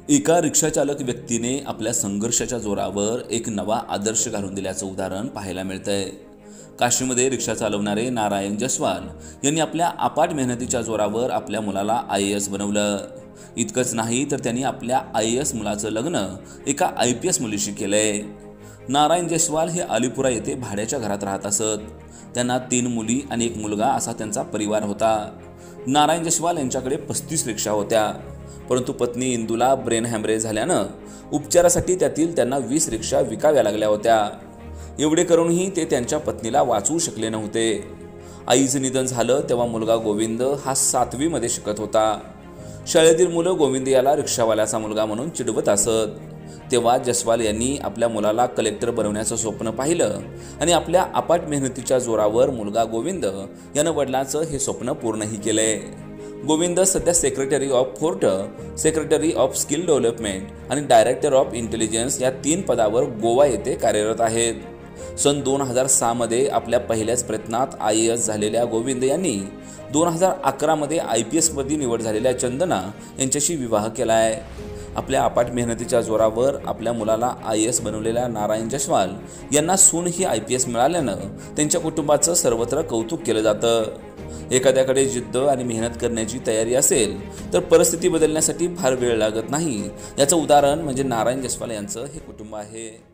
एका रिक्षाचालक व्यक्तीने आपल्या संघर्षाच्या जोरावर एक नवा आदर्श घालून दिल्याचं उदाहरण पाहायला मिळतंय। काशीमध्ये रिक्षा चालवणारे नारायण जसवाल यांनी आपल्या अपाट मेहनतीच्या जोरावर आपल्या मुलाला IAS बनवलं। इतकंच नाही तर त्यांनी आपल्या IAS मुलाचं लग्न एका IPS मुलीशी केलंय। नारायण जसवाल हे अलीपुरा येथे भाड्याच्या घरात राहत असत। त्यांना 3 मुली आणि 1 मुलगा असा त्यांचा परिवार होता। नारायण जसवाल यांच्याकडे 35 रिक्षा होत्या, परंतु पत्नी इंदूला ब्रेन हॅमरेज झाल्यानं उपचारासाठी त्यातील त्यांना 20 रिक्षा विकाव्या लागल्या होत्या। एवढे करूनही ते त्यांच्या पत्नीला वाचवू शकले नव्हते। आईचं निधन झालं तेव्हा मुलगा गोविंद हा 7वी मध्ये शिकत होता। शाळेतील मुलं गोविंद याला रिक्षावाल्याचा मुलगा म्हणून चिडवत असत। तेव्हा जसवाल यांनी आपल्या मुलाला कलेक्टर बनवण्याचं स्वप्न पाहिलं आणि आपल्या अपाट मेहनतीच्या जोरावर मुलगा गोविंद यानं वडिलांचं हे स्वप्न पूर्णही केलंय। गोविंद सध्या secretary of fort, secretary of skill development आणि डायरेक्टर ऑफ इंटेलिजन्स या 3 पदावर गोवा येथे कार्यरत आहेत। सन 2006 मध्ये आपल्या पहिल्याच प्रयत्नात IAS झालेल्या गोविंद यांनी 2011 मध्ये IPS मध्ये निवड झालेल्या चंदना यांच्याशी विवाह केला आहे। आपल्या अपाट मेहनतीच्या जोरावर आपल्या मुलाला IAS बनवलेल्या नारायण जसवाल यांना सून ही IPS मिळाल्यानं त्यांच्या कुटुंबाचं सर्वत्र कौतुक केलं जातं। एखाद्याकडे जिद्द आणि मेहनत करण्याची तयारी असेल तर परिस्थिती बदलण्यासाठी फार वेळ लागत नाही। याचं उदाहरण म्हणजे नारायण जसवाल यांचं हे कुटुंब आहे।